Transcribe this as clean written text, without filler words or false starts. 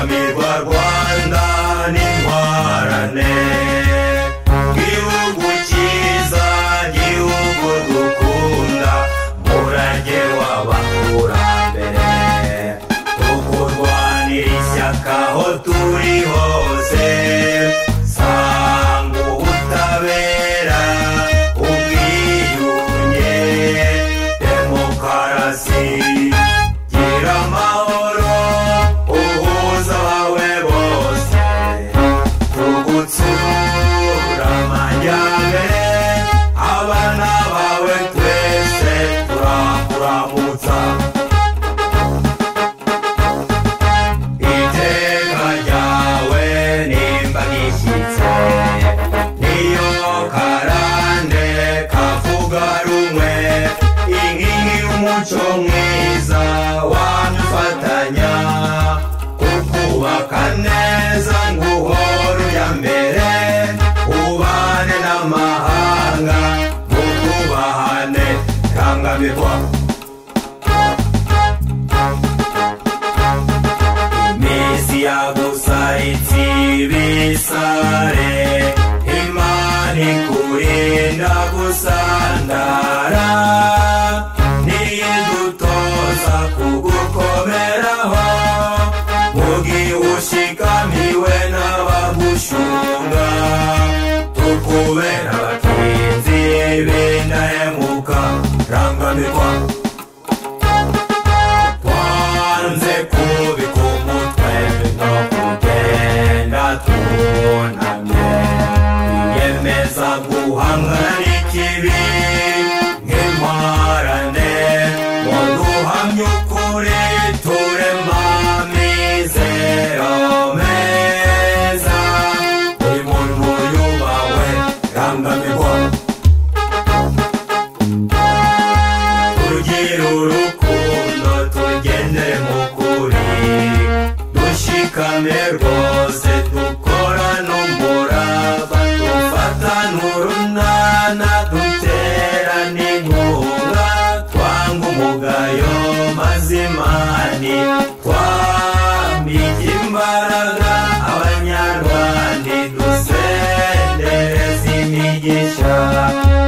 Rangamirwa Rwanda n'intwarane, gihugu cyiza, gihugu dukunda, murage w'abakurambere, tukurwanira ishyaka aho turi hose, sanga ubutabera, ubwiyunge, demokarasi, gira amahoro, uhuza abawe bose, tugutsura amajyambere, abana bawe twese turakuramutsa. Iteka ryawe nimba gishyitse, niyo karande kavuga rumwe, inkingi y'umuco mwiza wadufatanya, ukubaka neza nguhora uya mbere, ubane n'amahanga mukubahane. Rangamirwa imisi yagusaritse ibisare, Imana ikurinda gusandara, nidutoza kugukomeraho, mugihe ushikamiwe n'abagushunga, tukubera abakinzi b'indahemuka. Rangamirwa twanze kubika umutwe no kugenda twunamye, twiyemeza guhangana n'ikibi nk'intwarane, ngo duhamye ukuri turema amizero meza, buri muntu yubawe. Rangamirwa tugire urukundo, tugendere mu kuri, dushikame rwose, dukorane umurava, dufatane urunana, duterane inkunga, twanga umugayo mazimani, twambike imbaraga abanyarwanda, dusendereze imigisha.